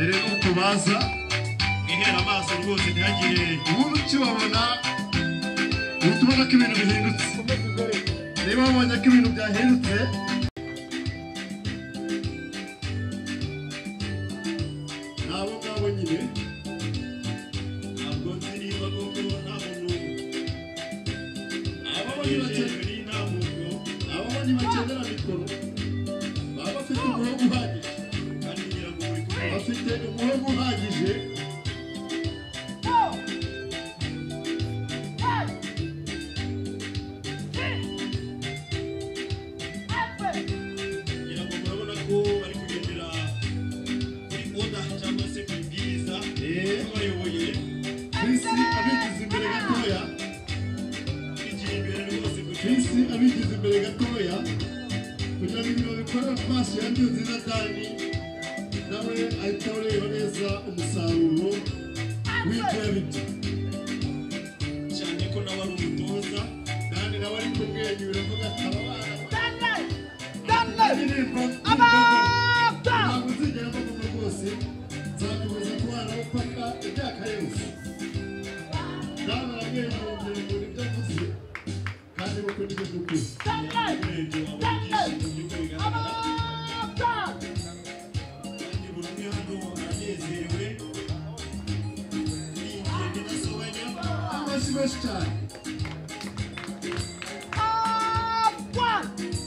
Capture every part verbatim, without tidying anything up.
dore Itabaza ihera amaso rwose ntihagire umuntu ukibabona utubona ko ibintu bihindutse niba wabonye ko ibintu byahindutse nabo ngabo nyine ntabwo nziriba koko nta muntu ababonye bakenera ababonye bakenera mikoro baba bafite umuhogo uhagije kandi ngira ngo buri kumwe bafite umuhogo uhagije abigize imbere gatoya kugira ngo ibintu bikora amaso yanjye nziza kandi nawe ahita ureba neza umusaruro w'ibyo yabibye cyane ko nawe ari umutoza kandi nawe ari kumwenyura avuga ati aba bana ntabwo uzigera amaguru rwose nzakomeza kubana bo paka imyaka yose nawe aramwenyura mbere ngo nibyo avuze kandi boko nibyo by'ukuri Best time. Ah, what?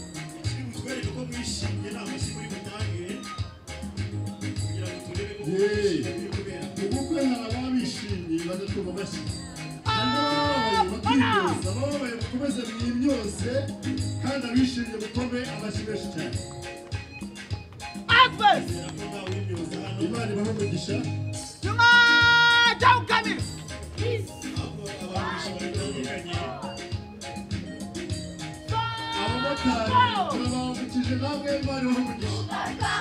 Hey, ubukwe nababishimye badatuba bashyi. Kandi bakiyoza babaye mukomeze mwimyose kandi abishimye mukome abashibeshi cyane. Adventist. Imana ibaho umugisha. Tuma jawukani. Please. turabambukije namwe Imana ibaho umugisha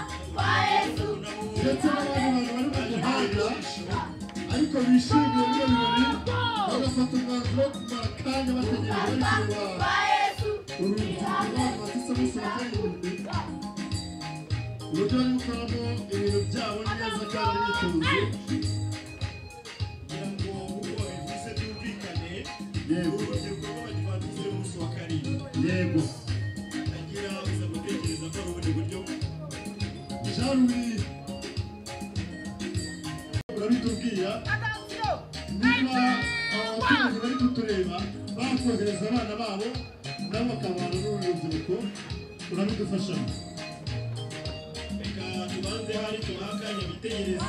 ndetse n'abandi bantu bari mu muhanda ariko bishimiye bino birori bagafata umwanzuro wo kumara akanya bategereje bari kureba urubyiruko rw'abantu batise bose bakarindwi uburyo bari gukoramo ibintu byabo neza kandi bitonze kugira ngo uko babivuze byumvikane yego urubyiruko rw'Abadiventiste b'umunsi wa karindwi yego agira uza gutekereza ko ari ubundi buryo Jean-Louis urabitubwira niba abaturage bari kutureba bakohereza abana babo nabo bakabana n'urubyiruko urabidufashamo reka tubanze hari tubaha akanya bitegereze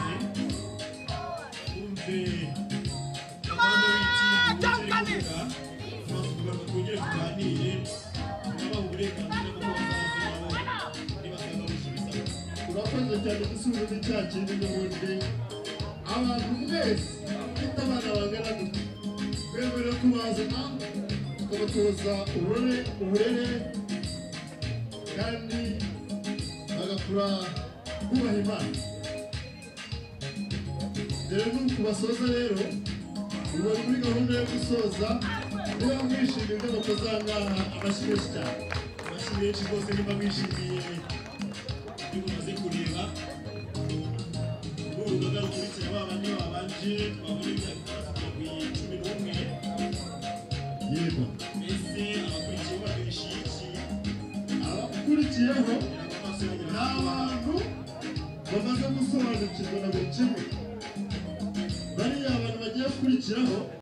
umve abana b'iki kugira twongere tuganire nabaha uburenganzira bwo kubazaza babo nibakaza gusubiza urakoze cyane igisubizo ni cya kindi n'ubundi abantu mwese bafite abana bangana gutya bemerewe kubazana tukabatoza uburere uburere kandi bagakura bubaha Imana dore nuko basoza rero ubu bari muri gahunda yo gusoza niba mwishimiye ibyo bakoze aha ngaha amashyi menshi cyane amashyi menshi rwose niba mwishimiye ibyo mumaze kureba urugaga rukurikira ba bandi babanje twabona imyaka itandatu kugera ku icumi n'umwe yego mbese abakurikiyeho babirishiye iki abakurikiyeho ni abantu bamaze gusobanukirwa na buri kimwe bariya abantu bagiye gukurikiraho